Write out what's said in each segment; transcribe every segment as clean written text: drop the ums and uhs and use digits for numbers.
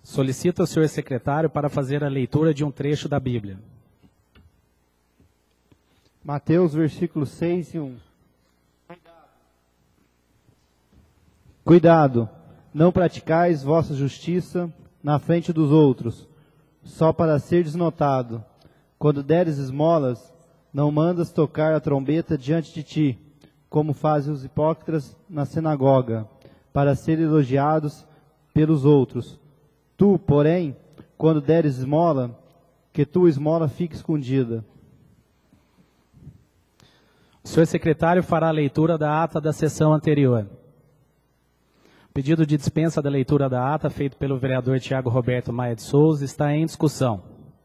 Solicito ao senhor secretário para fazer a leitura de um trecho da Bíblia. Mateus, versículos 6 e 1. Cuidado, não praticais vossa justiça na frente dos outros, só para seres notado. Quando deres esmolas, não mandas tocar a trombeta diante de ti, como fazem os hipócritas na sinagoga, para serem elogiados pelos outros. Tu, porém, quando deres esmola, que tua esmola fique escondida. O senhor secretário fará a leitura da ata da sessão anterior. Pedido de dispensa da leitura da ata, feito pelo vereador Tiago Roberto Maia de Souza, está em discussão.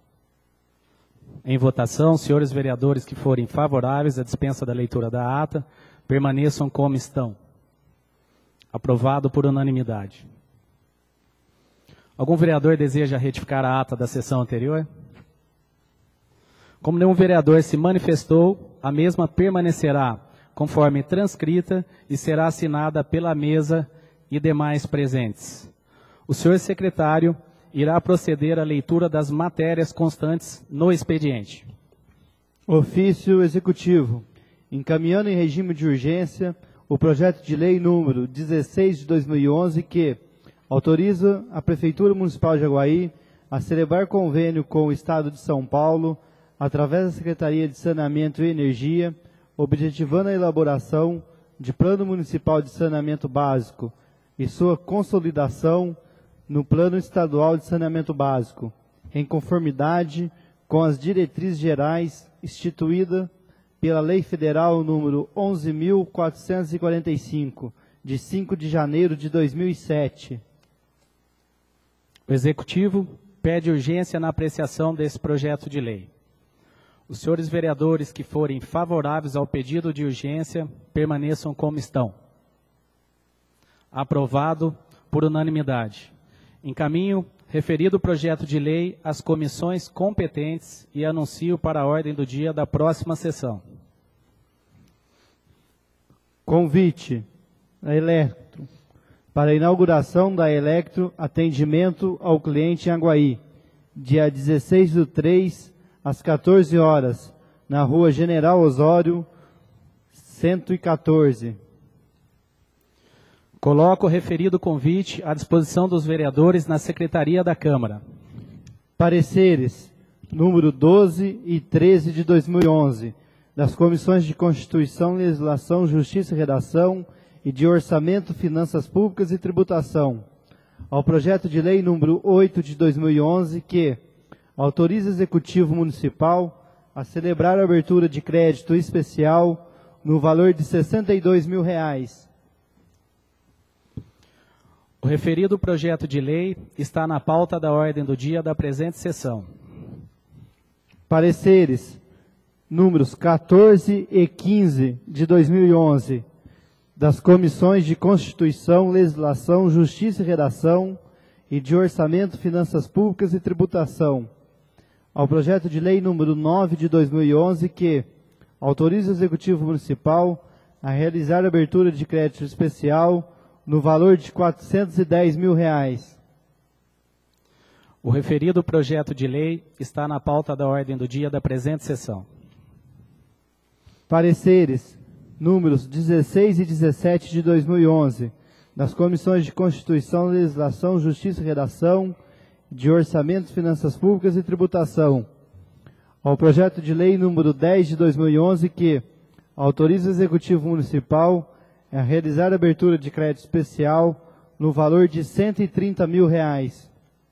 Em votação, senhores vereadores que forem favoráveis à dispensa da leitura da ata, permaneçam como estão. Aprovado por unanimidade. Algum vereador deseja retificar a ata da sessão anterior? Como nenhum vereador se manifestou, a mesma permanecerá conforme transcrita e será assinada pela mesa e demais presentes. O senhor secretário irá proceder à leitura das matérias constantes no expediente. Ofício executivo. Encaminhando em regime de urgência o projeto de lei número 16 de 2011 que autoriza a Prefeitura Municipal de Jaguaí a celebrar convênio com o Estado de São Paulo através da Secretaria de Saneamento e Energia, objetivando a elaboração de Plano Municipal de Saneamento Básico e sua consolidação no Plano Estadual de Saneamento Básico, em conformidade com as diretrizes gerais instituídas pela Lei Federal número 11.445, de 5 de janeiro de 2007. O Executivo pede urgência na apreciação desse projeto de lei. Os senhores vereadores que forem favoráveis ao pedido de urgência, permaneçam como estão. Aprovado por unanimidade. Encaminho referido projeto de lei às comissões competentes e anuncio para a ordem do dia da próxima sessão. Convite a Elektro para a inauguração da Elektro Atendimento ao Cliente em Aguaí, dia 16/3, às 14 horas, na Rua General Osório, 114. Coloco o referido convite à disposição dos vereadores na Secretaria da Câmara. Pareceres número 12 e 13 de 2011, das Comissões de Constituição, Legislação, Justiça e Redação e de Orçamento, Finanças Públicas e Tributação, ao projeto de lei número 8 de 2011, que autoriza o Executivo Municipal a celebrar a abertura de crédito especial no valor de R$ 62.000. O referido projeto de lei está na pauta da ordem do dia da presente sessão. Pareceres números 14 e 15 de 2011, das Comissões de Constituição, Legislação, Justiça e Redação e de Orçamento, Finanças Públicas e Tributação, ao projeto de lei número 9 de 2011, que autoriza o Executivo Municipal a realizar a abertura de crédito especial no valor de R$ 410.000. O referido projeto de lei está na pauta da ordem do dia da presente sessão. Pareceres números 16 e 17 de 2011, das Comissões de Constituição, Legislação, Justiça e Redação, de Orçamento, Finanças Públicas e Tributação, ao projeto de lei número 10 de 2011, que autoriza o Executivo Municipal a realizar a abertura de crédito especial no valor de R$ 130.000.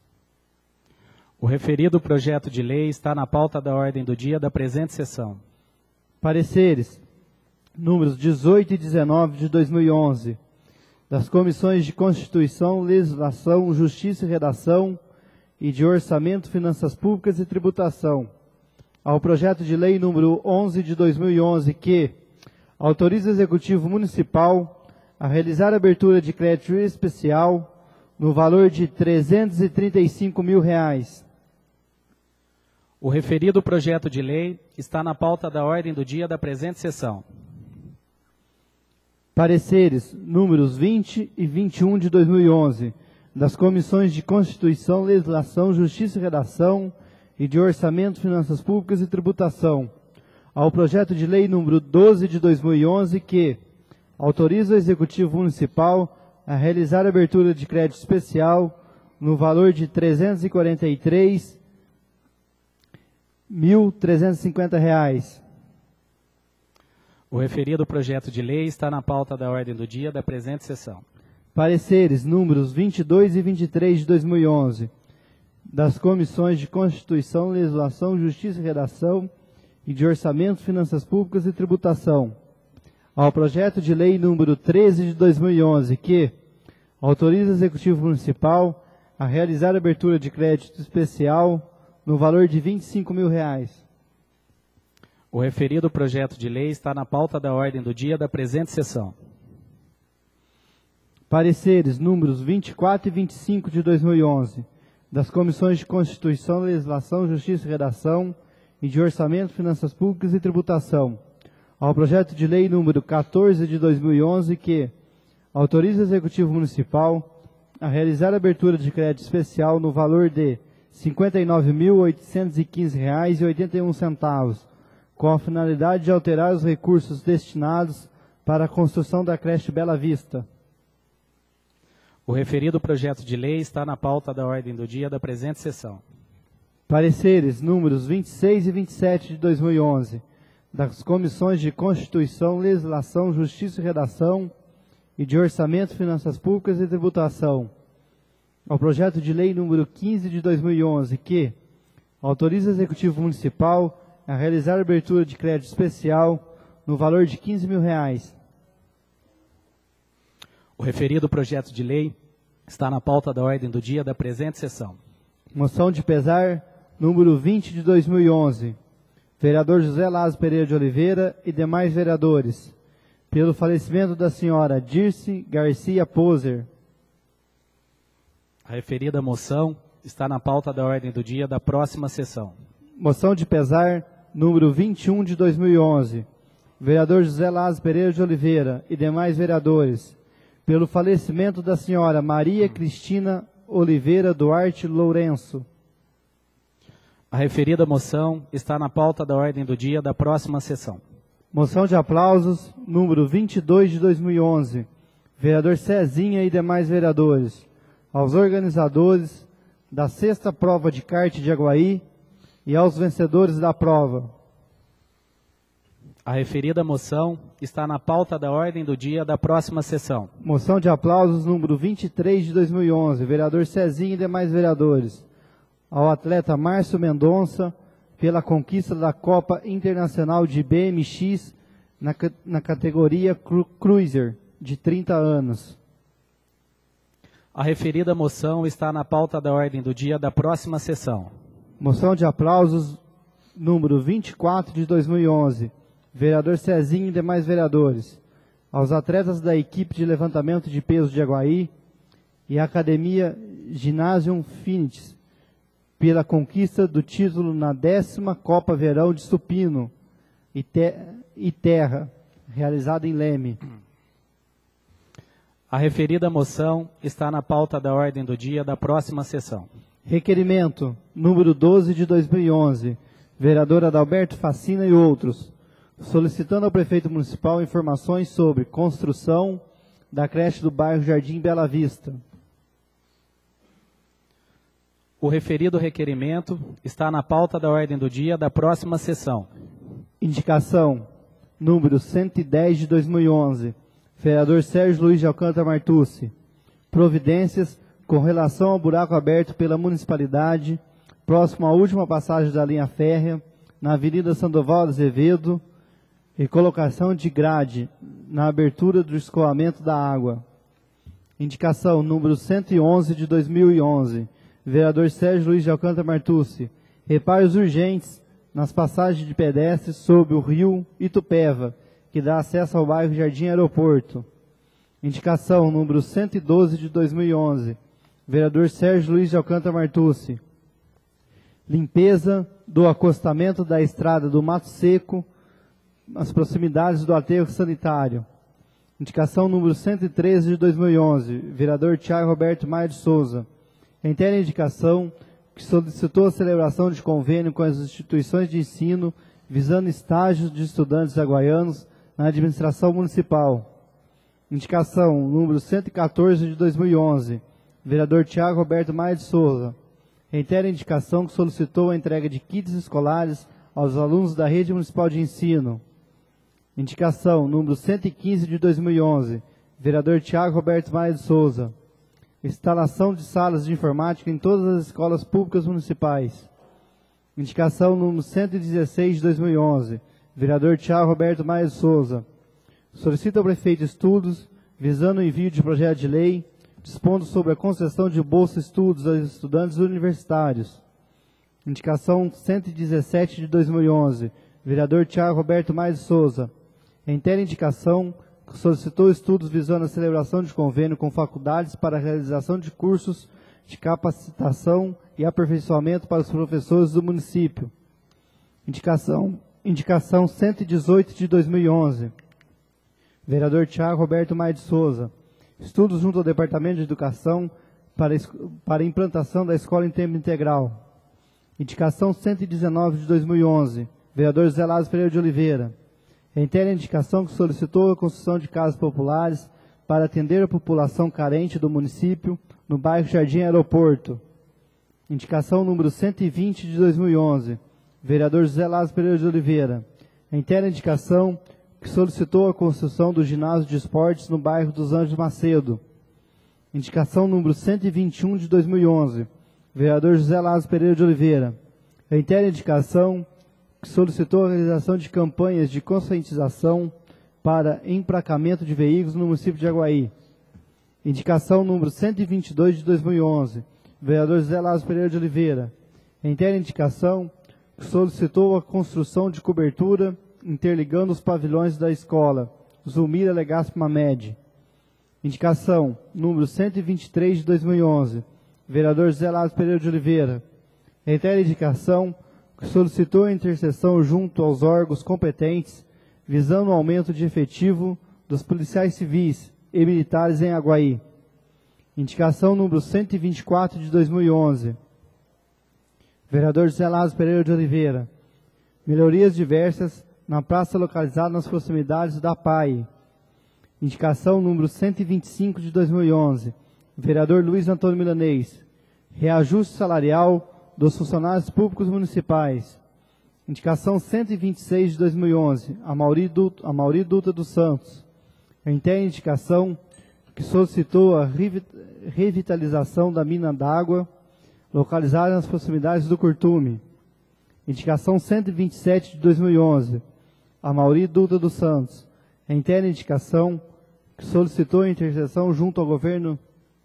O referido projeto de lei está na pauta da ordem do dia da presente sessão. Pareceres números 18 e 19 de 2011, das Comissões de Constituição, Legislação, Justiça e Redação e de Orçamento, Finanças Públicas e Tributação, ao projeto de lei número 11 de 2011, que autoriza o Executivo Municipal a realizar a abertura de crédito especial no valor de R$ 335.000. O referido projeto de lei está na pauta da ordem do dia da presente sessão. Pareceres números 20 e 21 de 2011, das comissões de Constituição, Legislação, Justiça e Redação e de Orçamento, Finanças Públicas e Tributação, ao projeto de lei número 12 de 2011, que autoriza o Executivo Municipal a realizar a abertura de crédito especial no valor de R$ 343.350. O referido projeto de lei está na pauta da ordem do dia da presente sessão. Pareceres números 22 e 23 de 2011, das comissões de Constituição, Legislação, Justiça e Redação e de Orçamento, Finanças Públicas e Tributação, ao projeto de lei número 13 de 2011, que autoriza o Executivo Municipal a realizar a abertura de crédito especial no valor de R$ 25.000. O referido projeto de lei está na pauta da ordem do dia da presente sessão. Pareceres números 24 e 25 de 2011, das comissões de Constituição, Legislação, Justiça e Redação e de Orçamento, Finanças Públicas e Tributação, ao projeto de lei número 14 de 2011, que autoriza o Executivo Municipal a realizar a abertura de crédito especial no valor de R$ 59.815,81, com a finalidade de alterar os recursos destinados para a construção da creche Bela Vista. O referido projeto de lei está na pauta da ordem do dia da presente sessão. Pareceres números 26 e 27 de 2011, das comissões de Constituição, Legislação, Justiça e Redação e de Orçamento, Finanças Públicas e Tributação, ao projeto de lei número 15 de 2011, que autoriza o Executivo Municipal a realizar a abertura de crédito especial no valor de R$ 15.000. O referido projeto de lei está na pauta da ordem do dia da presente sessão. Moção de pesar número 20 de 2011, vereador José Lázaro Pereira de Oliveira e demais vereadores, pelo falecimento da senhora Dirce Garcia Poser. A referida moção está na pauta da ordem do dia da próxima sessão. Moção de pesar número 21 de 2011, vereador José Lázaro Pereira de Oliveira e demais vereadores, pelo falecimento da senhora Maria Cristina Oliveira Duarte Lourenço. A referida moção está na pauta da ordem do dia da próxima sessão. Moção de aplausos número 22 de 2011, vereador Cezinha e demais vereadores, aos organizadores da 6ª prova de kart de Aguaí e aos vencedores da prova. A referida moção está na pauta da ordem do dia da próxima sessão. Moção de aplausos número 23 de 2011, vereador Cezinha e demais vereadores, ao atleta Márcio Mendonça, pela conquista da Copa Internacional de BMX na categoria Cruiser, de 30 anos. A referida moção está na pauta da ordem do dia da próxima sessão. Moção de aplausos número 24 de 2011, vereador Cezinho e demais vereadores, aos atletas da equipe de levantamento de peso de Aguaí e a Academia Ginásio Finites, pela conquista do título na 10ª Copa Verão de Supino e Terra, realizada em Leme. A referida moção está na pauta da ordem do dia da próxima sessão. Requerimento número 12 de 2011, vereador Adalberto Facina e outros, solicitando ao prefeito municipal informações sobre construção da creche do bairro Jardim Bela Vista. O referido requerimento está na pauta da ordem do dia da próxima sessão. Indicação número 110 de 2011, vereador Sérgio Luiz de Alcântara Martucci. Providências com relação ao buraco aberto pela municipalidade, próximo à última passagem da linha férrea, na Avenida Sandoval Azevedo, e colocação de grade na abertura do escoamento da água. Indicação número 111 de 2011, vereador Sérgio Luiz de Alcântara Martucci. Reparos urgentes nas passagens de pedestres sob o rio Itupeva, que dá acesso ao bairro Jardim Aeroporto. Indicação número 112 de 2011, vereador Sérgio Luiz de Alcântara Martucci. Limpeza do acostamento da estrada do Mato Seco, as proximidades do aterro sanitário. Indicação número 113 de 2011, vereador Tiago Roberto Maia de Souza. Reitera a indicação que solicitou a celebração de convênio com as instituições de ensino visando estágios de estudantes aguaianos na administração municipal. Indicação número 114 de 2011, vereador Tiago Roberto Maia de Souza. Reitera a indicação que solicitou a entrega de kits escolares aos alunos da rede municipal de ensino. Indicação número 115 de 2011, vereador Tiago Roberto Maia de Souza. Instalação de salas de informática em todas as escolas públicas municipais. Indicação número 116 de 2011, vereador Tiago Roberto Maia de Souza. Solicita ao prefeito estudos visando o envio de projeto de lei dispondo sobre a concessão de bolsa estudos aos estudantes universitários. Indicação 117 de 2011, vereador Tiago Roberto Maia de Souza. Reitera a indicação que solicitou estudos visando a celebração de convênio com faculdades para a realização de cursos de capacitação e aperfeiçoamento para os professores do município. Indicação 118 de 2011, vereador Tiago Roberto Maia de Souza. Estudos junto ao Departamento de Educação para a implantação da escola em tempo integral. Indicação 119 de 2011, vereador José Lázaro Pereira de Oliveira. Reitera a indicação que solicitou a construção de casas populares para atender a população carente do município no bairro Jardim Aeroporto. Indicação número 120 de 2011, vereador José Lázaro Pereira de Oliveira. Reitera a indicação que solicitou a construção do ginásio de esportes no bairro dos Anjos Macedo. Indicação número 121 de 2011, vereador José Lázaro Pereira de Oliveira. Reitera a indicação que solicitou a realização de campanhas de conscientização para emplacamento de veículos no município de Aguaí. Indicação número 122 de 2011, vereador José Lázaro Pereira de Oliveira. Reitera a indicação que solicitou a construção de cobertura interligando os pavilhões da escola Zulmira Legaspi Mamed. Indicação número 123 de 2011, vereador José Lázaro Pereira de Oliveira. Reitera a indicação que solicitou a interseção junto aos órgãos competentes visando o aumento de efetivo dos policiais civis e militares em Aguaí. Indicação número 124 de 2011, vereador José Lázaro Pereira de Oliveira. Melhorias diversas na praça localizada nas proximidades da PAI. Indicação número 125 de 2011, vereador Luiz Antônio Milanês. Reajuste salarial dos funcionários públicos municipais. Indicação 126 de 2011, Amaury Dutra dos Santos. Reitera a indicação que solicitou a revitalização da mina d'água localizada nas proximidades do Curtume. Indicação 127 de 2011, Amaury Dutra dos Santos. Reitera a indicação que solicitou a interseção junto ao governo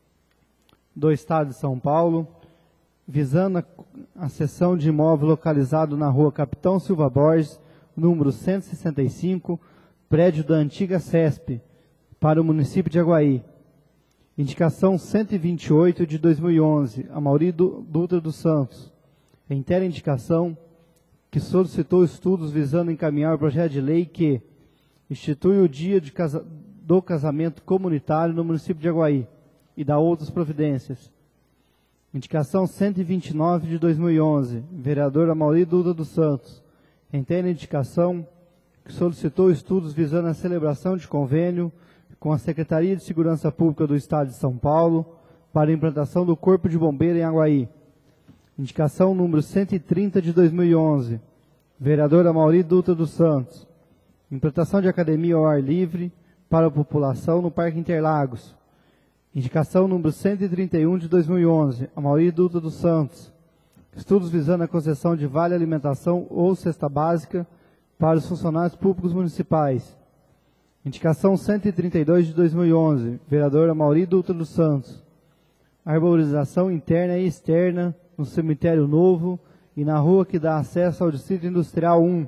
do Estado de São Paulo, visando a cessão de imóvel localizado na rua Capitão Silva Borges, número 165, prédio da antiga CESP, para o município de Aguaí. Indicação 128 de 2011, Amaury Dutra dos Santos. Reitera a indicação que solicitou estudos visando encaminhar o projeto de lei que institui o dia do casamento comunitário no município de Aguaí e dá outras providências. Indicação 129 de 2011, vereador Amaury Dutra dos Santos. Reitera a indicação que solicitou estudos visando a celebração de convênio com a Secretaria de Segurança Pública do Estado de São Paulo para a implantação do Corpo de Bombeiro em Aguaí. Indicação número 130 de 2011, vereador Amaury Dutra dos Santos. Implantação de academia ao ar livre para a população no Parque Interlagos. Indicação número 131 de 2011, Amaury Dutra dos Santos. Estudos visando a concessão de vale alimentação ou cesta básica para os funcionários públicos municipais. Indicação 132 de 2011, vereador Amaury Dutra dos Santos. Arborização interna e externa no cemitério novo e na rua que dá acesso ao Distrito Industrial 1.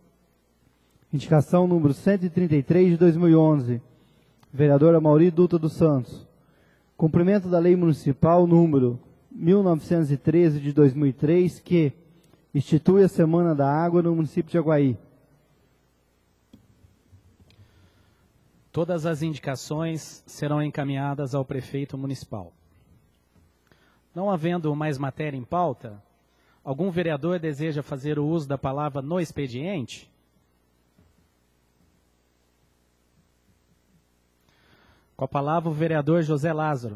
Indicação número 133 de 2011, vereador Amaury Dutra dos Santos. Cumprimento da Lei Municipal número 1913 de 2003, que institui a Semana da Água no município de Aguaí. Todas as indicações serão encaminhadas ao prefeito municipal. Não havendo mais matéria em pauta, algum vereador deseja fazer o uso da palavra no expediente? Com a palavra o vereador José Lázaro.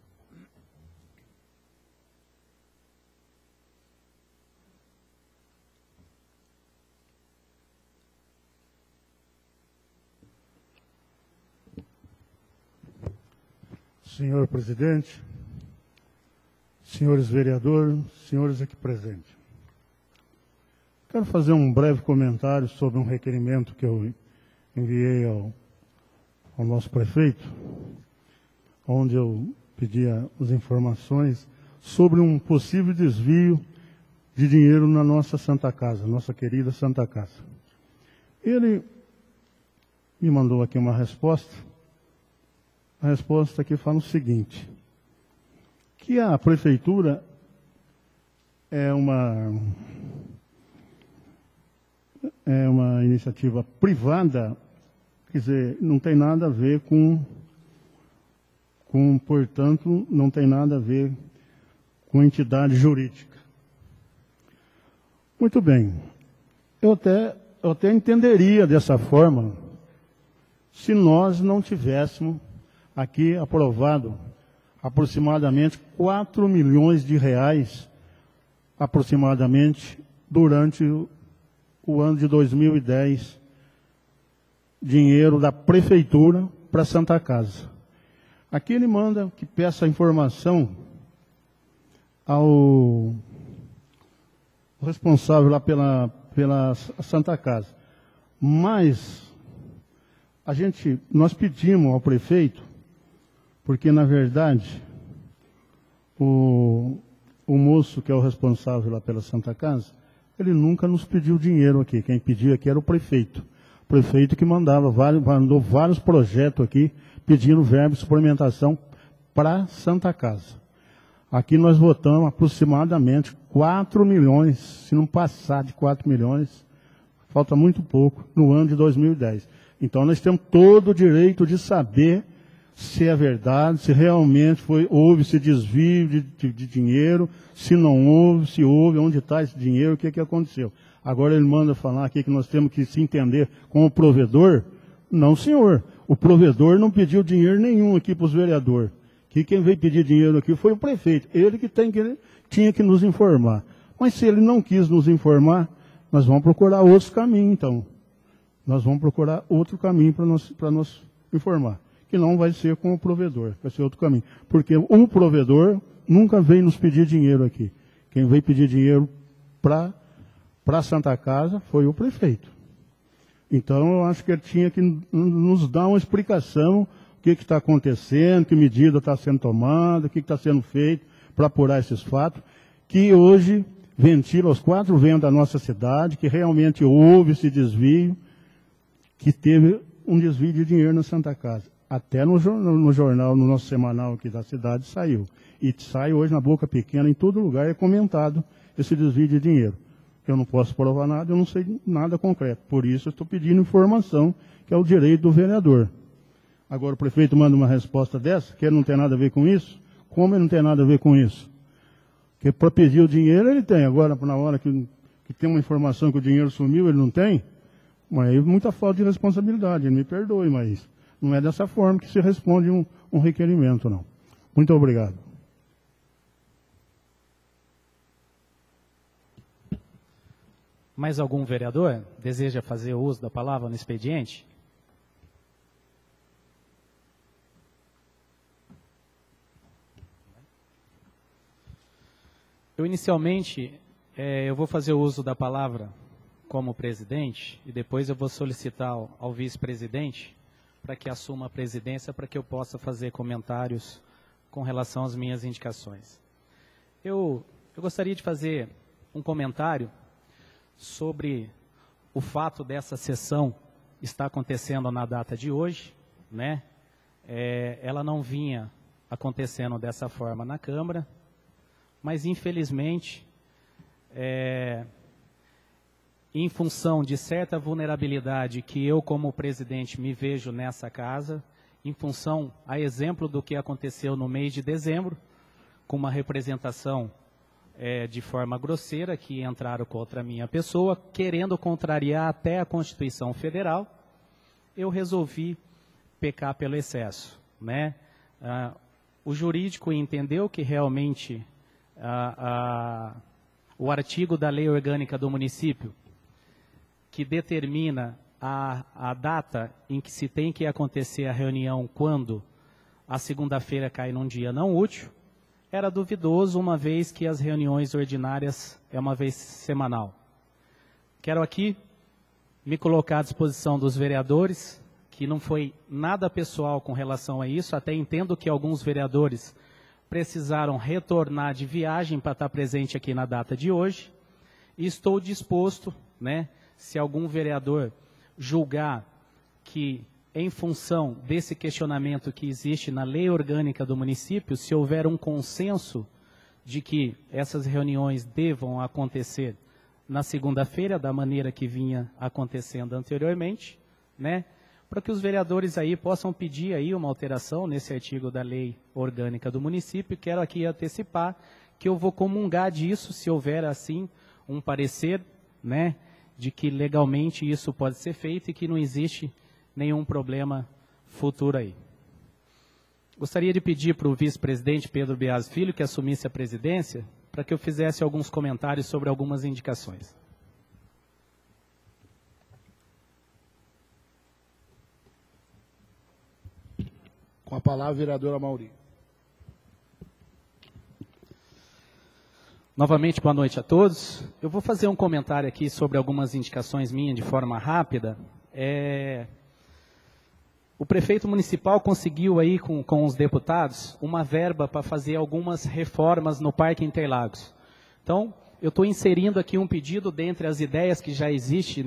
Senhor presidente, senhores vereadores, senhores aqui presentes. Quero fazer um breve comentário sobre um requerimento que eu enviei ao nosso prefeito, onde eu pedia as informações sobre um possível desvio de dinheiro na nossa Santa Casa, nossa querida Santa Casa. Ele me mandou aqui uma resposta. A resposta aqui fala o seguinte, que a prefeitura é uma iniciativa privada, quer dizer, não tem nada a ver portanto, não tem nada a ver com entidade jurídica. Muito bem. Eu até entenderia dessa forma se nós não tivéssemos aqui aprovado aproximadamente 4 milhões de reais, aproximadamente, durante o ano de 2010, dinheiro da prefeitura para a Santa Casa. Aqui ele manda que peça informação ao responsável lá pela Santa Casa. Mas nós pedimos ao prefeito, porque, na verdade, o moço que é o responsável lá pela Santa Casa, ele nunca nos pediu dinheiro aqui. Quem pedia aqui era o prefeito. O prefeito que mandou vários projetos aqui, pedindo verba e suplementação para Santa Casa. Aqui nós votamos aproximadamente 4 milhões, se não passar de 4 milhões, falta muito pouco, no ano de 2010. Então nós temos todo o direito de saber se é verdade, se realmente houve esse desvio de dinheiro, se não houve, se houve, onde está esse dinheiro, o que aconteceu. Agora ele manda falar aqui que nós temos que se entender com o provedor. Não, senhor. O provedor não pediu dinheiro nenhum aqui para os vereadores. Que quem veio pedir dinheiro aqui foi o prefeito. Ele que tinha que nos informar. Mas se ele não quis nos informar, nós vamos procurar outros caminhos, então. Nós vamos procurar outro caminho para nos informar. Que não vai ser com o provedor, vai ser outro caminho. Porque o provedor nunca veio nos pedir dinheiro aqui. Quem veio pedir dinheiro para a Santa Casa foi o prefeito. Então, eu acho que ele tinha que nos dar uma explicação, o que está acontecendo, que medida está sendo tomada, o que está sendo feito para apurar esses fatos, que hoje ventila os 4 ventos da nossa cidade, que realmente houve esse desvio, que teve um desvio de dinheiro na Santa Casa. Até no jornal, no nosso semanal aqui da cidade, saiu. E sai hoje na Boca Pequena, em todo lugar é comentado esse desvio de dinheiro. Eu não posso provar nada, eu não sei nada concreto. Por isso eu estou pedindo informação, que é o direito do vereador. Agora o prefeito manda uma resposta dessa, que ele não tem nada a ver com isso. Como ele não tem nada a ver com isso? Porque para pedir o dinheiro ele tem. Agora, na hora que tem uma informação que o dinheiro sumiu, ele não tem. Mas aí muita falta de responsabilidade, ele me perdoe, mas não é dessa forma que se responde um requerimento, não. Muito obrigado. Mais algum vereador deseja fazer uso da palavra no expediente? Inicialmente, eu vou fazer uso da palavra como presidente e depois eu vou solicitar ao vice-presidente para que assuma a presidência, para que eu possa fazer comentários com relação às minhas indicações. Eu gostaria de fazer um comentário sobre o fato dessa sessão estar acontecendo na data de hoje, né? Ela não vinha acontecendo dessa forma na Câmara, mas infelizmente em função de certa vulnerabilidade que eu, como presidente, me vejo nessa casa, em função, a exemplo do que aconteceu no mês de dezembro, com uma representação de forma grosseira, que entraram contra a minha pessoa, querendo contrariar até a Constituição Federal, eu resolvi pecar pelo excesso, né? O jurídico entendeu que realmente o artigo da Lei Orgânica do Município, que determina a data em que se tem que acontecer a reunião quando a segunda-feira cai num dia não útil, era duvidoso, uma vez que as reuniões ordinárias é uma vez semanal. Quero aqui me colocar à disposição dos vereadores, que não foi nada pessoal com relação a isso, até entendo que alguns vereadores precisaram retornar de viagem para estar presente aqui na data de hoje, e estou disposto, né, se algum vereador julgar que, em função desse questionamento que existe na lei orgânica do município, se houver um consenso de que essas reuniões devam acontecer na segunda-feira, da maneira que vinha acontecendo anteriormente, né, para que os vereadores aí possam pedir aí uma alteração nesse artigo da lei orgânica do município. Quero aqui antecipar que eu vou comungar disso, se houver assim um parecer, né, de que legalmente isso pode ser feito e que não existe nenhum problema futuro aí. Gostaria de pedir para o vice-presidente Pedro Biasi Filho que assumisse a presidência, para que eu fizesse alguns comentários sobre algumas indicações. Com a palavra, vereadora Mauri. Novamente, boa noite a todos. Eu vou fazer um comentário aqui sobre algumas indicações minhas de forma rápida. O prefeito municipal conseguiu aí com os deputados uma verba para fazer algumas reformas no Parque Interlagos. Então, eu estou inserindo aqui um pedido dentre as ideias que já existe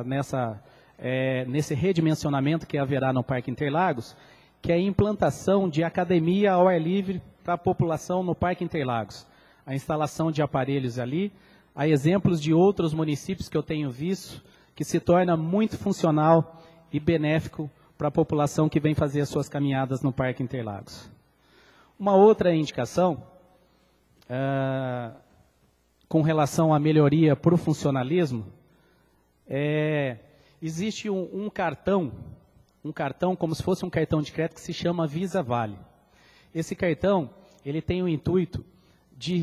nesse redimensionamento que haverá no Parque Interlagos, que é a implantação de academia ao ar livre para a população no Parque Interlagos. A instalação de aparelhos ali, há exemplos de outros municípios que eu tenho visto, que se torna muito funcional e benéfico para a população que vem fazer as suas caminhadas no Parque Interlagos. Uma outra indicação, com relação à melhoria para o funcionalismo, existe um cartão como se fosse um cartão de crédito que se chama Visa Vale. Esse cartão, ele tem o intuito de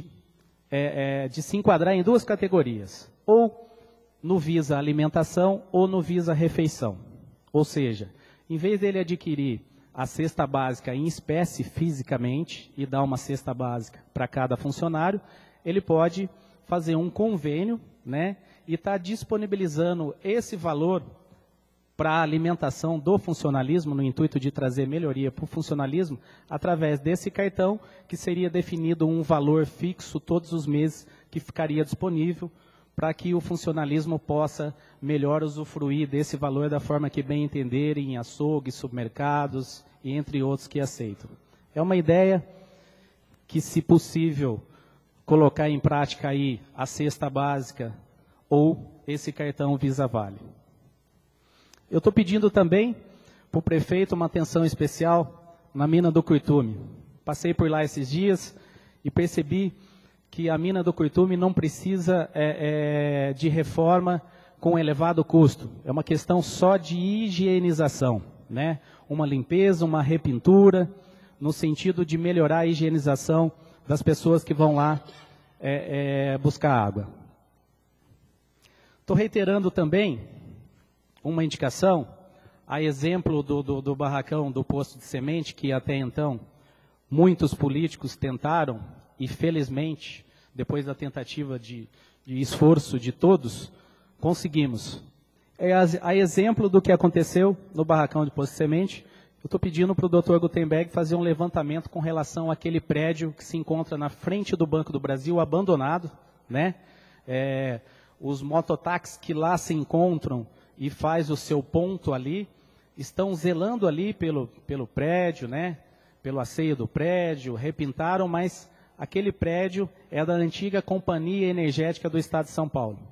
se enquadrar em duas categorias, ou no Visa Alimentação ou no Visa Refeição. Ou seja, em vez dele adquirir a cesta básica em espécie fisicamente e dar uma cesta básica para cada funcionário, ele pode fazer um convênio, né, e estar disponibilizando esse valor para a alimentação do funcionalismo, no intuito de trazer melhoria para o funcionalismo, através desse cartão, que seria definido um valor fixo todos os meses, que ficaria disponível para que o funcionalismo possa melhor usufruir desse valor da forma que bem entenderem, em açougues, supermercados e entre outros que aceitam. É uma ideia que, se possível, colocar em prática aí a cesta básica ou esse cartão Visa Vale. Eu estou pedindo também para o prefeito uma atenção especial na mina do Curtume. Passei por lá esses dias e percebi que a mina do Curtume não precisa de reforma com elevado custo. É uma questão só de higienização, né? Uma limpeza, uma repintura, no sentido de melhorar a higienização das pessoas que vão lá buscar água. Estou reiterando também uma indicação, a exemplo do barracão do posto de semente, que até então muitos políticos tentaram, e felizmente, depois da tentativa de esforço de todos, conseguimos. A exemplo do que aconteceu no barracão de posto de semente, eu estou pedindo para o Dr. Gutenberg fazer um levantamento com relação àquele prédio que se encontra na frente do Banco do Brasil, abandonado, né? Os mototáxis que lá se encontram e faz o seu ponto ali, estão zelando ali pelo prédio, né? Pelo asseio do prédio, repintaram, mas aquele prédio é da antiga Companhia Energética do Estado de São Paulo.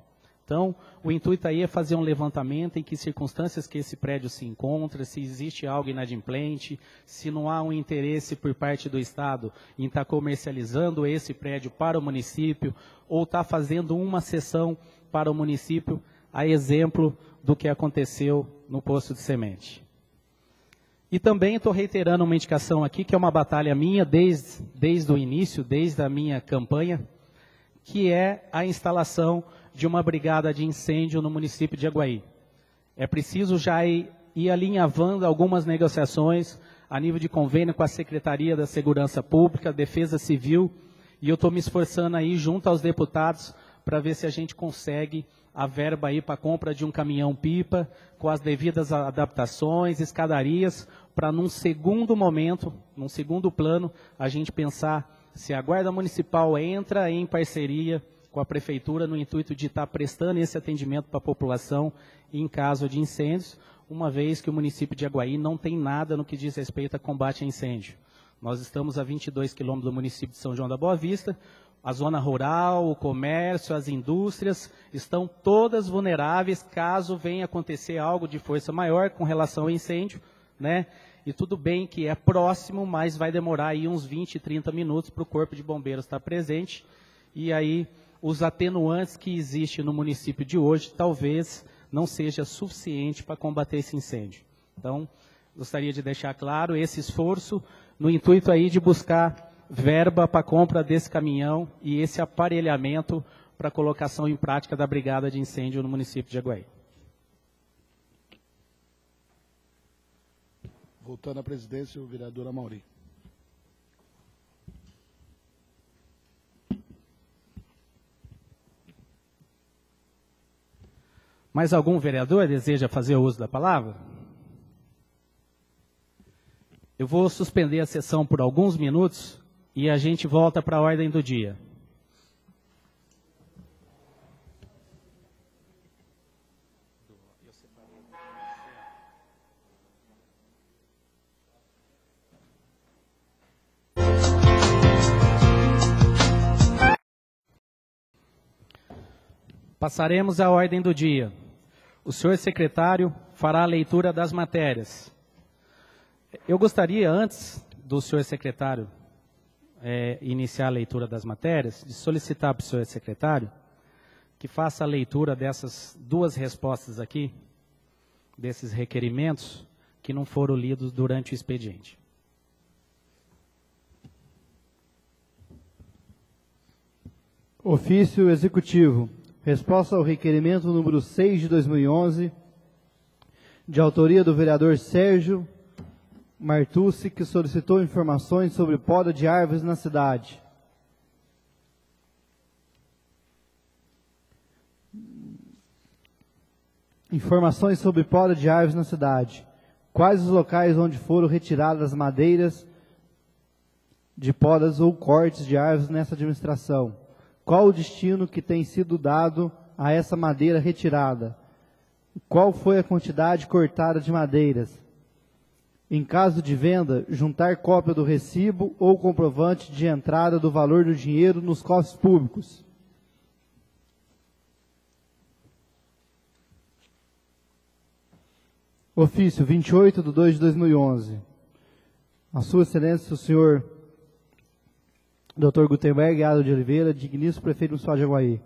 Então, o intuito aí é fazer um levantamento em que circunstâncias que esse prédio se encontra, se existe algo inadimplente, se não há um interesse por parte do Estado em estar comercializando esse prédio para o município, ou estar fazendo uma cessão para o município, a exemplo do que aconteceu no posto de semente. E também estou reiterando uma indicação aqui, que é uma batalha minha desde o início, desde a minha campanha, que é a instalação de uma brigada de incêndio no município de Aguaí. É preciso já ir alinhavando algumas negociações a nível de convênio com a Secretaria da Segurança Pública, Defesa Civil, e eu estou me esforçando aí junto aos deputados para ver se a gente consegue a verba aí para a compra de um caminhão-pipa, com as devidas adaptações, escadarias, para num segundo momento, num segundo plano, a gente pensar se a Guarda Municipal entra em parceria com a Prefeitura no intuito de estar prestando esse atendimento para a população em caso de incêndios, uma vez que o município de Aguaí não tem nada no que diz respeito a combate a incêndio. Nós estamos a 22 quilômetros do município de São João da Boa Vista, a zona rural, o comércio, as indústrias estão todas vulneráveis caso venha acontecer algo de força maior com relação ao incêndio, né? E tudo bem que é próximo, mas vai demorar aí uns 20, 30 minutos para o Corpo de Bombeiros estar presente, e aí os atenuantes que existem no município de hoje, talvez não seja suficiente para combater esse incêndio. Então, gostaria de deixar claro esse esforço no intuito aí de buscar verba para a compra desse caminhão e esse aparelhamento para a colocação em prática da brigada de incêndio no município de Aguaí. Voltando à presidência, o vereador Amauri. Mais algum vereador deseja fazer uso da palavra? Eu vou suspender a sessão por alguns minutos e a gente volta para a ordem do dia. Passaremos à ordem do dia. O senhor secretário fará a leitura das matérias. Eu gostaria, antes do senhor secretário iniciar a leitura das matérias, de solicitar para o senhor secretário que faça a leitura dessas duas respostas aqui, desses requerimentos que não foram lidos durante o expediente. Ofício Executivo. Resposta ao requerimento número 6 de 2011, de autoria do vereador Sérgio Martucci, que solicitou informações sobre poda de árvores na cidade. Informações sobre poda de árvores na cidade. Quais os locais onde foram retiradas as madeiras de podas ou cortes de árvores nessa administração? Qual o destino que tem sido dado a essa madeira retirada? Qual foi a quantidade cortada de madeiras? Em caso de venda, juntar cópia do recibo ou comprovante de entrada do valor do dinheiro nos cofres públicos. Ofício 28/2/2011. A Sua Excelência, o senhor Dr. Gutenberg Ado de Oliveira, digníssimo prefeito municipal de Aguaí.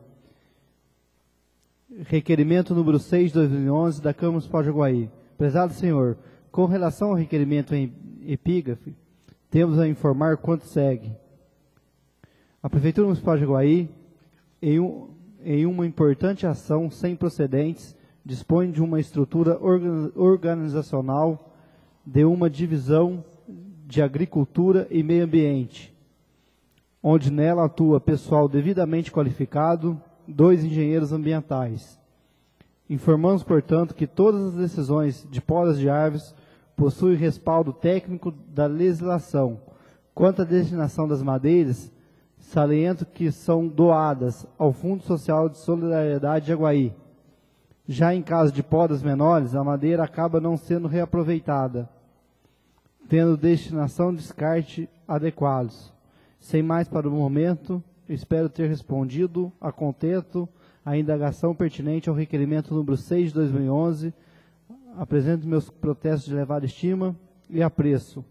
Requerimento número 6 de 2011 da Câmara Municipal de Aguaí. Prezado senhor, com relação ao requerimento em epígrafe, temos a informar quanto segue. A Prefeitura Municipal de Aguaí, em uma importante ação sem precedentes, dispõe de uma estrutura organizacional de uma divisão de agricultura e meio ambiente, onde nela atua pessoal devidamente qualificado, 2 engenheiros ambientais. Informamos, portanto, que todas as decisões de podas de árvores possuem respaldo técnico da legislação. Quanto à destinação das madeiras, saliento que são doadas ao Fundo Social de Solidariedade de Aguaí. Já em caso de podas menores, a madeira acaba não sendo reaproveitada, tendo destinação e descarte adequados. Sem mais para o momento, espero ter respondido a contento a indagação pertinente ao requerimento número 6 de 2011. Apresento meus protestos de elevada estima e apreço.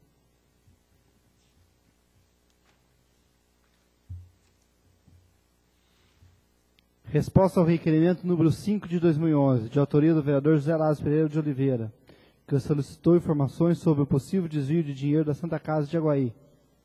Resposta ao requerimento número 5 de 2011, de autoria do vereador José Lázaro Pereira de Oliveira, que solicitou informações sobre o possível desvio de dinheiro da Santa Casa de Jaguaí.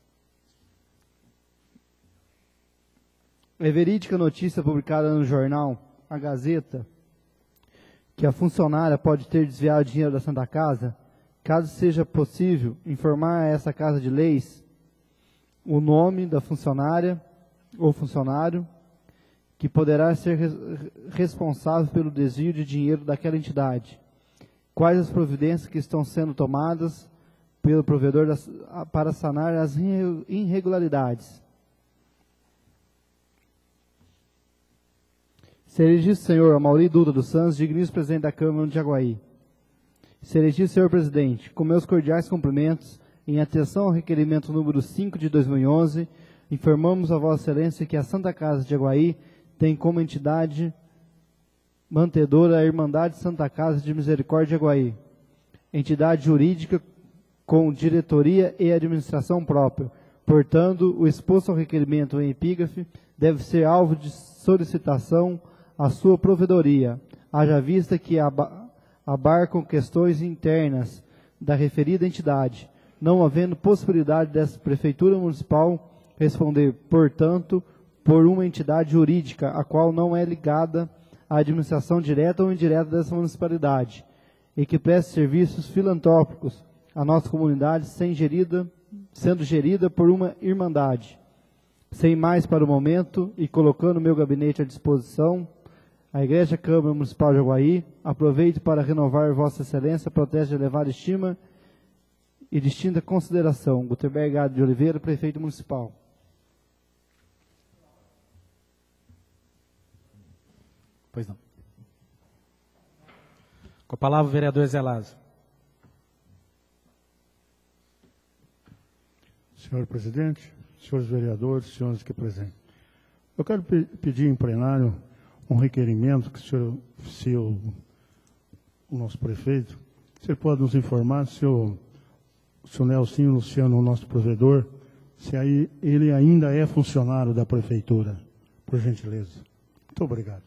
É verídica a notícia publicada no jornal A Gazeta que a funcionária pode ter desviado dinheiro da Santa Casa? Caso seja possível, informar a essa Casa de Leis o nome da funcionária ou funcionário que poderá ser responsável pelo desvio de dinheiro daquela entidade. Quais as providências que estão sendo tomadas pelo provedor para sanar as irregularidades? Excelentíssimo senhor Amaury Dutra dos Santos, digníssimo presidente da Câmara de Jaguaí. Excelentíssimo senhor presidente, com meus cordiais cumprimentos, em atenção ao requerimento número 5 de 2011, informamos a Vossa Excelência que a Santa Casa de Jaguaí tem como entidade mantedora a Irmandade Santa Casa de Misericórdia de Jaguaí, entidade jurídica com diretoria e administração própria. Portanto, o exposto ao requerimento em epígrafe deve ser alvo de solicitação à sua provedoria, haja vista que abarcam questões internas da referida entidade, não havendo possibilidade dessa Prefeitura Municipal responder, portanto, por uma entidade jurídica, a qual não é ligada à administração direta ou indireta dessa municipalidade, e que preste serviços filantrópicos à nossa comunidade, sendo gerida por uma irmandade. Sem mais para o momento, e colocando meu gabinete à disposição, a Igreja Câmara Municipal de Jaguaí, aproveito para renovar Vossa Excelência, protesto de elevada estima e distinta consideração. Gutenberg Gado de Oliveira, Prefeito Municipal. Pois não. Com a palavra o vereador Zé Lázaro. Senhor presidente, senhores vereadores, senhores aqui presentes. Eu quero pedir em plenário um requerimento que o nosso prefeito, se ele pode nos informar se o Nelsinho Luciano, o nosso provedor, se aí ele ainda é funcionário da prefeitura, por gentileza. Muito obrigado.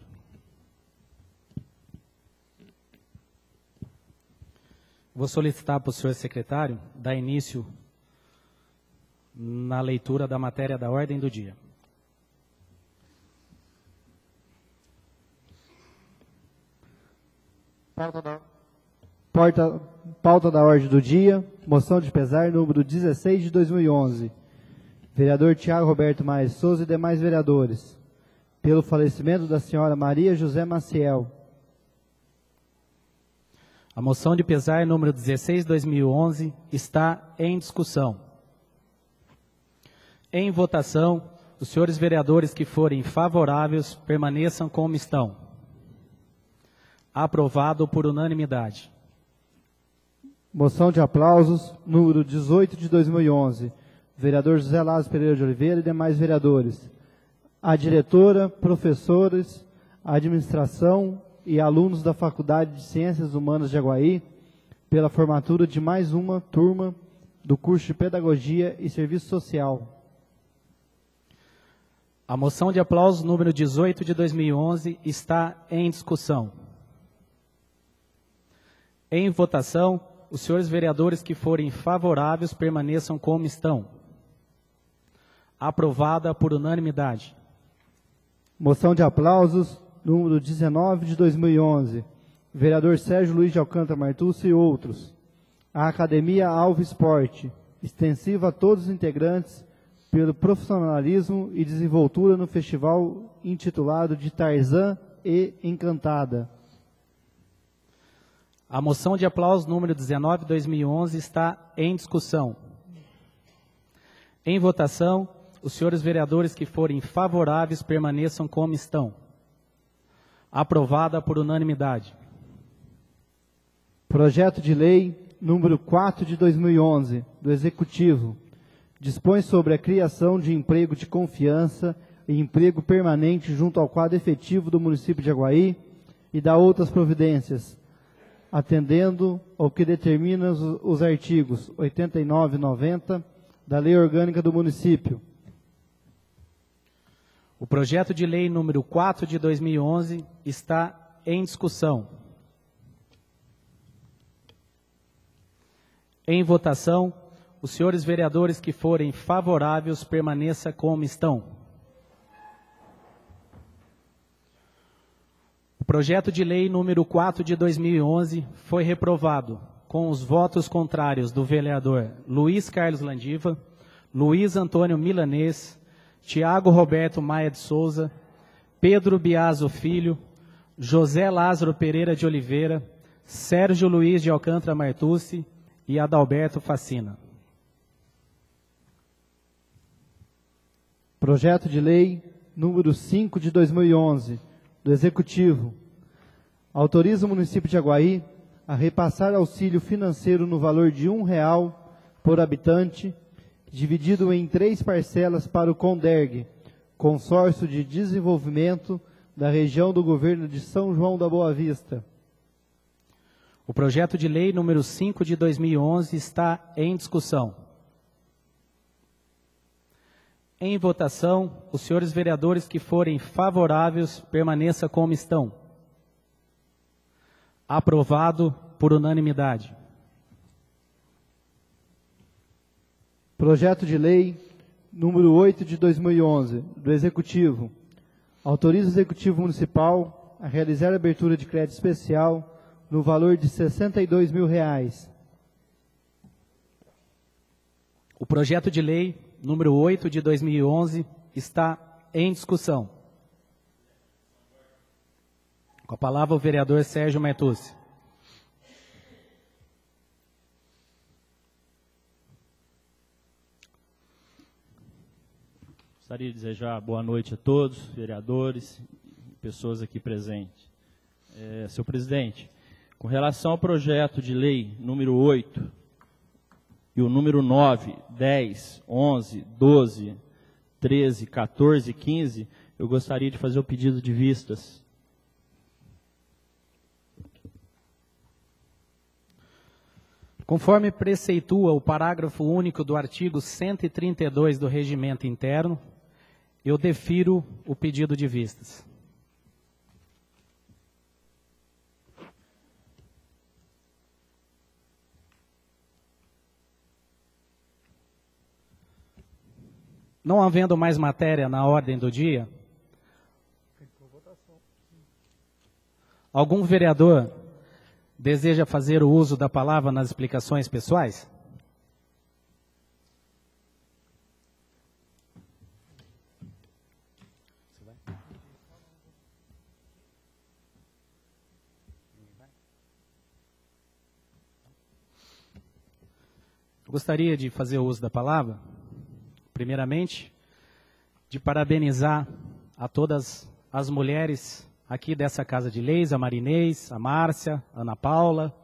Vou solicitar para o senhor secretário dar início na leitura da matéria da ordem do dia. Pauta da ordem do dia, moção de pesar número 16 de 2011. Vereador Tiago Roberto Maia de Souza e demais vereadores. Pelo falecimento da senhora Maria José Maciel. A moção de pesar número 16 de 2011 está em discussão. Em votação, os senhores vereadores que forem favoráveis permaneçam como estão. Aprovado por unanimidade. Moção de aplausos, número 18 de 2011. Vereador José Lázaro Pereira de Oliveira e demais vereadores. A diretora, professores, a administração e alunos da Faculdade de Ciências Humanas de Jaguaí, pela formatura de mais uma turma do curso de Pedagogia e Serviço Social. A moção de aplausos número 18 de 2011 está em discussão. Em votação, os senhores vereadores que forem favoráveis permaneçam como estão. Aprovada por unanimidade. Moção de aplausos número 19 de 2011. Vereador Sérgio Luiz de Alcântara Martucci e outros. A Academia Alvo Esporte, extensiva a todos os integrantes pelo profissionalismo e desenvoltura no festival intitulado de Tarzan e Encantada. A moção de aplausos número 19 de 2011 está em discussão. Em votação, os senhores vereadores que forem favoráveis permaneçam como estão. Aprovada por unanimidade. Projeto de lei número 4 de 2011, do Executivo, dispõe sobre a criação de emprego de confiança e emprego permanente junto ao quadro efetivo do município de Aguaí e da outras providências, atendendo ao que determina os artigos 89 e 90 da Lei Orgânica do Município. O projeto de lei número 4 de 2011 está em discussão. Em votação, os senhores vereadores que forem favoráveis, permaneça como estão. O projeto de lei número 4 de 2011 foi reprovado com os votos contrários do vereador Luiz Carlos Landiva, Luiz Antônio Milanês, Tiago Roberto Maia de Souza, Pedro Biaso Filho, José Lázaro Pereira de Oliveira, Sérgio Luiz de Alcântara Martucci e Adalberto Facina. Projeto de lei número 5 de 2011, do Executivo, autoriza o município de Aguaí a repassar auxílio financeiro no valor de R$1 por habitante, dividido em 3 parcelas para o CONDERG, Consórcio de Desenvolvimento da Região do Governo de São João da Boa Vista. O projeto de lei número 5 de 2011 está em discussão. Em votação, os senhores vereadores que forem favoráveis, permaneça como estão. Aprovado por unanimidade. Projeto de lei número 8 de 2011, do Executivo, autoriza o Executivo Municipal a realizar a abertura de crédito especial no valor de R$62 mil. O projeto de lei número 8 de 2011 está em discussão. Com a palavra o vereador Sérgio Martucci. Gostaria de desejar boa noite a todos, vereadores e pessoas aqui presentes. Senhor presidente, com relação ao projeto de lei número 8 e o número 9, 10, 11, 12, 13, 14 e 15, eu gostaria de fazer o pedido de vistas. Conforme preceitua o parágrafo único do artigo 132 do Regimento Interno, eu defiro o pedido de vistas. Não havendo mais matéria na ordem do dia, algum vereador deseja fazer o uso da palavra nas explicações pessoais? Eu gostaria de fazer o uso da palavra, primeiramente, de parabenizar a todas as mulheres aqui dessa Casa de Leis, a Marinês, a Márcia, a Ana Paula,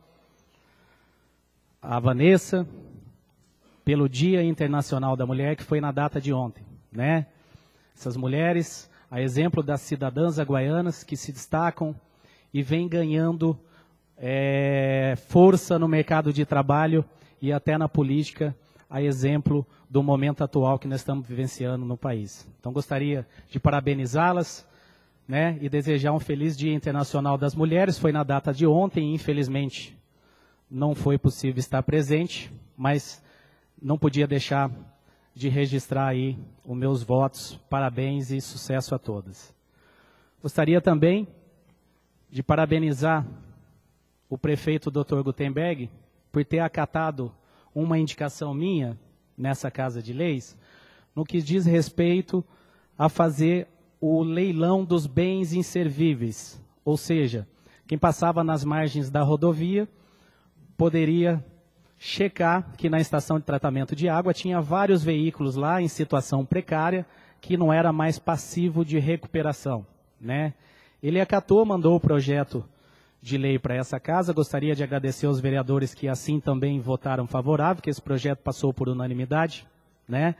a Vanessa, pelo Dia Internacional da Mulher, que foi na data de ontem, né? Essas mulheres, a exemplo das cidadãs aguaianas que se destacam e vêm ganhando força no mercado de trabalho e até na política, a exemplo do momento atual que nós estamos vivenciando no país. Então, gostaria de parabenizá-las, né, e desejar um feliz Dia Internacional das Mulheres. Foi na data de ontem, infelizmente, não foi possível estar presente, mas não podia deixar de registrar aí os meus votos, parabéns e sucesso a todas. Gostaria também de parabenizar o prefeito Dr. Gutenberg por ter acatado uma indicação minha nessa Casa de Leis, no que diz respeito a fazer o leilão dos bens inservíveis, ou seja, quem passava nas margens da rodovia poderia checar que na estação de tratamento de água tinha vários veículos lá em situação precária que não era mais passivo de recuperação, né? Ele acatou, mandou o projeto de lei para essa casa. Gostaria de agradecer aos vereadores que assim também votaram favorável, que esse projeto passou por unanimidade, né?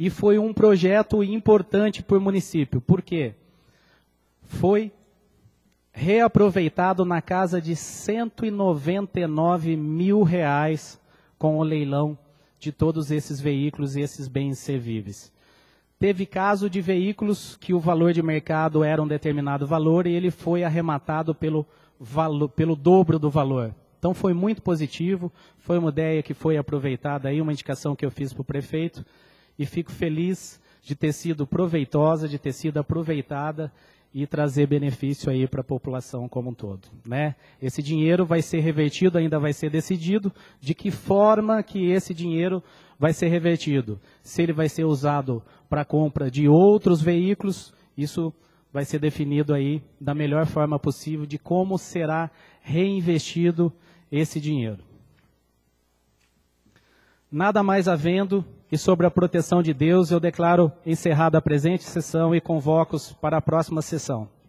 e foi um projeto importante para o município. Por quê? Foi reaproveitado na casa de R$199 mil com o leilão de todos esses veículos e esses bens servíveis. Teve caso de veículos que o valor de mercado era um determinado valor e ele foi arrematado pelo dobro do valor. Então foi muito positivo, foi uma ideia que foi aproveitada aí, uma indicação que eu fiz para o prefeito, e fico feliz de ter sido proveitosa, de ter sido aproveitada e trazer benefício aí para a população como um todo, né? Esse dinheiro vai ser revertido, ainda vai ser decidido de que forma que esse dinheiro vai ser revertido. Se ele vai ser usado para a compra de outros veículos, isso vai ser definido aí da melhor forma possível de como será reinvestido esse dinheiro. Nada mais havendo, e sobre a proteção de Deus, eu declaro encerrada a presente sessão e convoco-os para a próxima sessão.